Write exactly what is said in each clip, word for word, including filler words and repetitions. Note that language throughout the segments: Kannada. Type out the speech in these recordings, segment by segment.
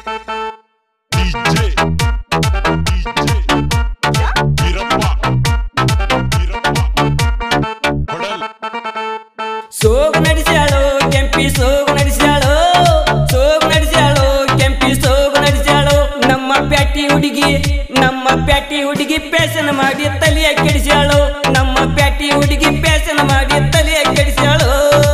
ಸೋಗ ನಡೆಸ್ಯಾಳೋ ಕೆಂಪಿ ಸೋಗ ನಡೆಸ್ಯಾಳೋ ಸೋಗ ನಡೆಸ್ಯಾಳೋ ಕೆಂಪಿ ಸೋಗ ನಡೆಸ್ಯಾಳೋ ನಮ್ಮ ಪ್ಯಾಟಿ ಹುಡುಗಿ ನಮ್ಮ ಪ್ಯಾಟಿ ಹುಡುಗಿ ಪ್ಯಾಸನ ಮಾಡಿ ತಲೆಯ ಕೆಡಿಸ್ಯಾಳೋ ನಮ್ಮ ಪ್ಯಾಟಿ ಹುಡುಗಿ ಪ್ಯಾಸನ ಮಾಡಿ ತಲೆಯ ಕೆಡಿಸ್ಯಾಳೋ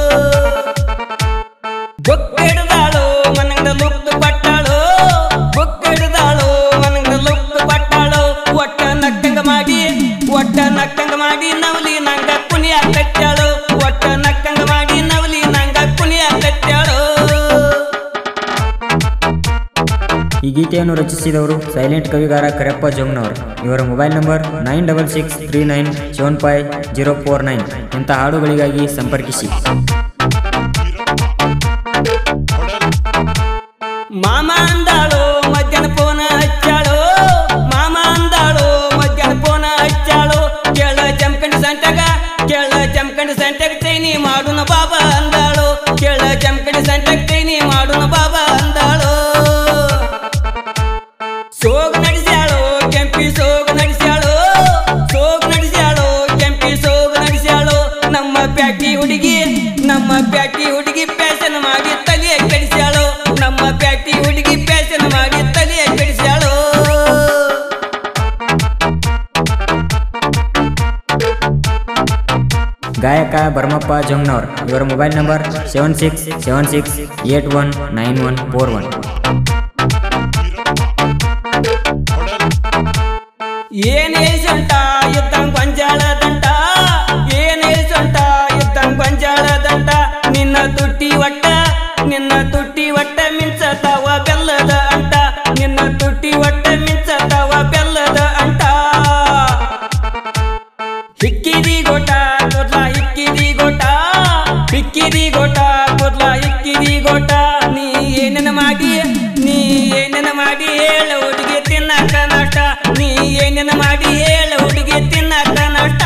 ಬೊಕ್ಕಿಡ್ದಾಳೋ ಮನಂಗ ಲುಕ್ತ ಪಟ್ಟಾಳೋ ಬೊಕ್ಕಿಡ್ದಾಳೋ ಮನಂಗ ಲುಕ್ತ ಪಟ್ಟಾಳೋ ಒಟ್ಟ ನಕ್ಕಂಗ ಮಾಡಿ ಒಟ್ಟ ನಕ್ಕಂಗ ಮಾಡಿ ನವಲಿ ನಂಗ ಕುಣಿಯ ಕಟ್ಟಾಳೋ ಒಟ್ಟ ನಕ್ಕಂಗ ಮಾಡಿ ನವಲಿ ನಂಗ ಕುಣಿಯ ಕಟ್ಟಾಳೋ. ಈ ಗೀತೆಯನ್ನು ರಚಿಸಿದವರು ಸೈಲೆಂಟ್ ಕವಿಗಾರ ಕರೆಪ್ಪ ಜೋಮ್ನವರು. ಇವರ mobile number nine double six three nine seven five zero four nine. ಇಂಥ ಹಾಡುಗಳಿಗಾಗಿ ಸಂಪರ್ಕಿಸಿ. ಮಾಮ ಅಂದಾಳೋ ಮಧ್ಯಾಹ್ನ ಫೋನ ಹಚ್ಚಾಳೋ ಮಾಮ ಅಂದಾಳೋ ಮಧ್ಯಾಹ್ನ ಫೋನ ಹಚ್ಚಾಳೋ ಕೇಳ ಜಮಖಂಡಿ ಸಂಟಗ ಕೇಳ ಜಮಖಂಡಿ ಸಂಟಗ ಚೈನಿ ಮಾಡುನ ಬಾಬಾ ಅಂದಾಳೋ ಕೇಳ ಜಮಖಂಡಿ ಸಂಟಗ ಚೈನಿ ಮಾಡುನ ಬಾಬಾ ಅಂದಾಳೋ. ಸೋಗ ನಡೆಸ್ಯಾಳೋ ಕೆಂಪಿ ಸೋಗ ನಡೆಸ್ಯಾಳೋ ಸೋಗ ನಡೆಸ್ಯಾಳೋ ಕೆಂಪಿ ಸೋಗ ನಡೆಸ್ಯಾಳೋ ನಮ್ಮ ಪ್ಯಾಟಿ ಹುಡುಗಿ ನಮ್ಮ ಪ್ಯಾಟಿ ಹುಡುಗಿ ಪ್ಯಾಸನ ಮಾಡಿ ತಲೆಯ ಕೆಡಿಸ್ಯಾಳೋ ನಮ್ಮ ಪ್ಯಾಟಿ ಹುಡುಗಿ ಪ್ಯಾಸನ ಮಾಡಿ ತಲೆಯ ಕೆಡಿಸ್ಯಾಳೋ. ಗಾಯಕ ಭರಮಪ್ಪ ಜೋಮ್ನವರು. ಇವರ mobile number seven six seven six eight one nine one four one. ಏನೇ ಸೊಂಟ ಇದ್ದಂಗ ಗೊಂಜಾಳ ದಂಟ ಏನೇ ಸೊಂಟ ಇದ್ದಂಗ ಗೊಂಜಾಳ ದಂಟ ನಿನ್ನ ತುಟ್ಟಿ ಒಟ್ಟ ನಿನ್ನ ತುಟ್ಟಿ ಒಟ್ಟ ಮಿಂಚತಾವ ಬೆಲ್ಲದ ಅಂಟ ನಿನ್ನ ತುಟ್ಟಿ ಒಟ್ಟ ಮಿಂಚತಾವ ಬೆಲ್ಲದ ಅಂಟ. ಹಿಕ್ಕಿರಿ ಗೋಟ ಕೂದ್ಲ ಹಿಕ್ಕಿರಿ ಗೋಟ ಹಿಕ್ಕಿರಿ ಗೋಟ ಕೂದ್ಲ ಹಿಕ್ಕಿರಿ ಗೋಟ ನೀ ಏನೇನ ಮಾಡಿ ನೀ ಏನೇನ ಮಾಡಿ ಹೇಳ ಹುಡುಗಿ ತಿನ್ನಕ ನಾಟ ನೀ ಏನೇನ ಮಾಡಿ ಹೇಳ ಹುಡುಗಿ ತಿನ್ನಕ ನಾಟ.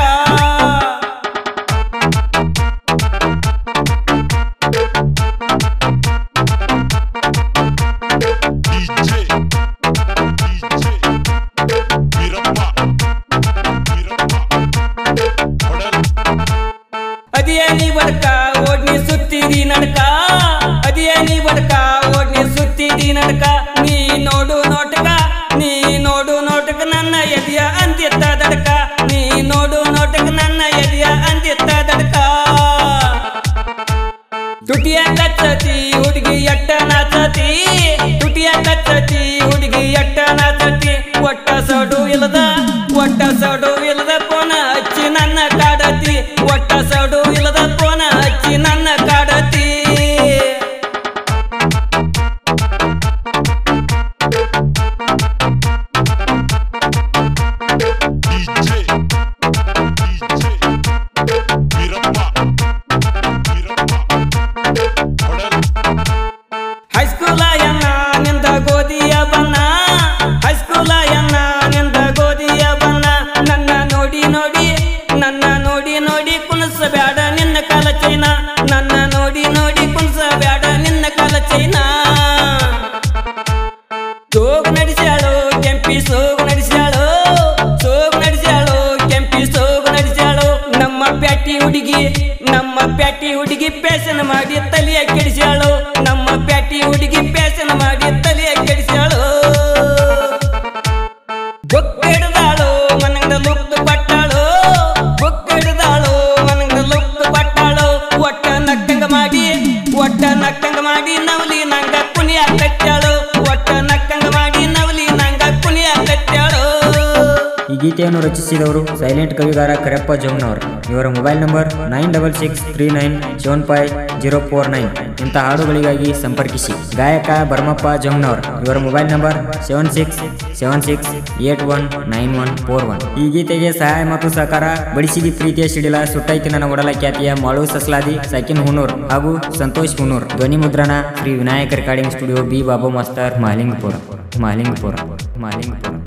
ಅದಿಯನಿ ಬಡ್ಕ ಓಡ್ನಿ ಸುತ್ತಿದಿ ನಡ್ಕ ಅದಿಯನಿ ಬಡ್ಕ ಓಡ್ನಿ ಸುತ್ತಿದಿ ನಡ್ಕ ನೀ ನೋಡು ನೋಟಕ ನೀ ನೋಡು ನೋಟಕ ನನ್ನ ಎದೆಯ ಅಂತಿತ್ತ ದಡ್ಕ ನೀ ನೋಡು ನೋಟಕ ನನ್ನ ಎದೆಯ ಅಂತಿತ್ತ ದಡ್ಕ. ತುಟಿಯ ಕಚ್ಚತಿ ಹುಡುಗಿ ಎಟ್ಟ ನಾಚತಿ ತುಟಿಯ ಕಚ್ಚತಿ ಹುಡುಗಿ ಎಟ್ಟ ನಾಚತಿ ಒಟ್ಟ ಸಡು ಇಲ್ಲದ ಒಟ್ಟ ಸಡು ಇಲ್ಲದ ಪೋನ ಹಚ್ಚಿ ನನ್ನ ಕಾಡತಿ ಒಟ್ಟ ಸಡು ಇಲ್ಲದ ಪೋನ ಹಚ್ಚಿ ನನ್ನ ಕಾಡತಿ. ಹೈಸ್ಕೂಲ ಎನ್ನ ನಿಂದ ಗೋಧಿಯ ಬಣ್ಣ ಹೈಸ್ಕೂಲ ಎನ್ನ ನಿಂದ ಗೋಧಿಯ ಬಣ್ಣ ನನ್ನ ನೋಡಿ ನೋಡಿ ನನ್ನ ನೋಡಿ ನೋಡಿ ಕುಣಸ ಬ್ಯಾಡ ನಿನ್ನ ಕಾಲ ಚೈನ ನನ್ನ ನೋಡಿ ನೋಡಿ ಕುಣಸ ಬ್ಯಾಡ ನಿನ್ನ ಕಾಲ ಚೈನ. ಸೋಗ ನಡೆಸ್ಯಾಳೋ ಕೆಂಪಿ ಸೋಗ ನಡೆಸ್ಯಾಳೋ ಸೋಗ ನಡೆಸ್ಯಾಳೋ ಕೆಂಪಿ ಸೋಗ ನಡೆಸ್ಯಾಳೋ ನಮ್ಮ ಪ್ಯಾಟಿ ಹುಡುಗಿ ನಮ್ಮ ಪ್ಯಾಟಿ ಹುಡುಗಿ ಪ್ಯಾಸನ ಮಾಡಿ ತಲೆಯ ಕೆಡಿಸ್ಯಾಳೋ ನಮ್ಮ ಪ್ಯಾಟಿ ಹುಡುಗಿ ಪ್ಯಾಸನ ಮಾಡಿ ತಲೆಯ ಕೆಡಿಸ್ಯಾಳೋ. ಬೊಕ್ಕಿಡ್ದಾಳೋ ಮನಂಗ ಲುಕ್ತ ಪಟ್ಟಾಳೋ ಬೊಕ್ಕಿಡ್ದಾಳೋ ಮನಂಗ ಲುಕ್ತ ಪಟ್ಟಾಳೋ ಒಟ್ಟ ನಕ್ಕಂಗ ಮಾಡಿ ಒಟ್ಟ ನಕ್ಕಂಗ ಮಾಡಿ ನವಲಿ ನಂಗ ಕುಣಿಯ ಕಟ್ಟಾಳೋ ಒಟ್ಟ ನಕ್ಕಂಗ ಮಾಡಿ ನವಲಿ ನಂಗ ಕುಣಿಯ ಕಟ್ಟಾಳೋ. ಈ ಗೀತೆಯನ್ನು ರಚಿಸಿದವರು ಸೈಲೆಂಟ್ ಕವಿಗಾರ ಕರೆಪ್ಪ ಜೋಮ್ನವರು. ಇವರ mobile number nine double six three nine seven five zero four nine. ಇಂಥ ಹಾಡುಗಳಿಗಾಗಿ ಸಂಪರ್ಕಿಸಿ. ಗಾಯಕ ಭರಮಪ್ಪ ಜೋಮ್ನವರು. ಇವರ mobile number seven six seven six eight one nine one four one. ಈ ಗೀತೆಗೆ ಸಹಾಯ ಮತ್ತು ಸಹಕಾರ ಬಡಿಸಿದಿ ಪ್ರೀತಿಯ ಸಿಡಿಲ ಸುಟ್ಟೈತಿ ನನ್ನ ಒಡಲ ಖ್ಯಾತಿಯ ಮಾಳು ಸಸ್ಲಾದಿ ಸಕಿನ್ ಹುನೂರ್ ಹಾಗೂ ಸಂತೋಷ್ ಹುನೂರ್. ಧ್ವನಿ ಮುದ್ರಣ Shri Vinayaka recording studio B Babu ಮಾಸ್ತರ್ ಮಾಲಿಂಗಪುರ ಮಾಲಿಂಗಪುರ ಮಾಲಿಂಗಪುರ.